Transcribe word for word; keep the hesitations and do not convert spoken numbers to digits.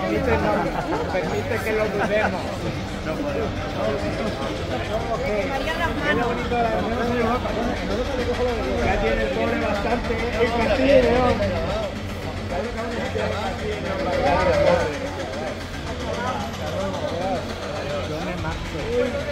permite, no, permite que lo dudemos. No podemos. Es lo bonito de la ya tiene el cobre bastante. El castillo de León. Yo me mato.